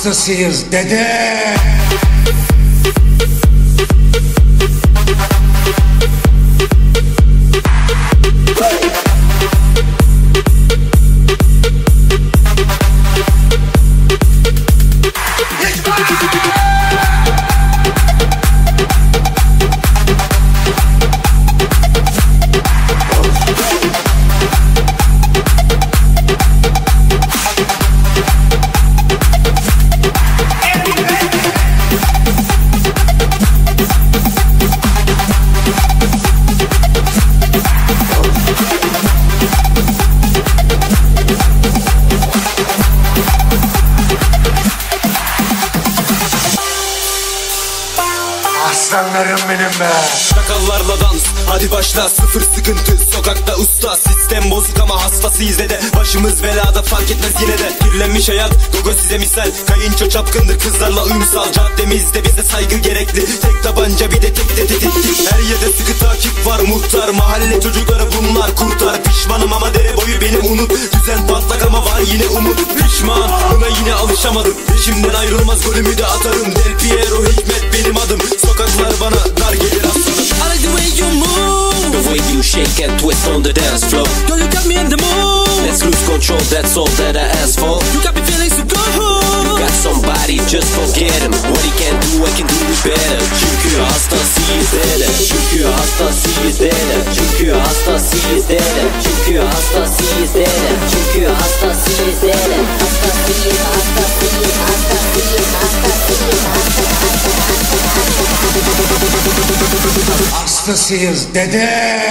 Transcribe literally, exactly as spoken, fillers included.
Hastasıyız dede. Aslanlarım benim be. Çakallarla dans, hadi başla, sıfır sıkıntı, sokakta usta. Sistem bozuk ama hastasıyız dede. Başımız belada, fark etmez yine de. Kirlenmiş hayat, gogo size misal. Kayınço çapkındır, kızlarla uyumsal. Caddemizde bize saygı gerekli. Tek tabanca bir de tek de tetiktik. Her yerde sıkı takip var, muhtar. Mahalle çocukları bunlar kurtar. Pişmanım ama dere boyu benim unut. Düzen patlak ama var yine umut. Pişman, buna yine alışamadım. Peşimden ayrılmaz, golümü de atarım. Del Piero Hikmet benim adım. Sokaklar bana dar gelir aslında. I like the way you move, the way you shake and twist on the dance floor. Girl, you got me in the mood. Let's lose control, that's all that I ask for. You got me feeling so good. You got somebody, just forget him. What he can do, I can do it better. Çünkü hastasıyız dede. Çünkü hastasıyız dede. Çünkü hastasıyız dede. Çünkü hastasıyız dede. Çünkü hastasıyız dede. Hastasıyız, hastasıyız, hastasıyız, hastasıyız, hastasıyız. Hastasıyız dede.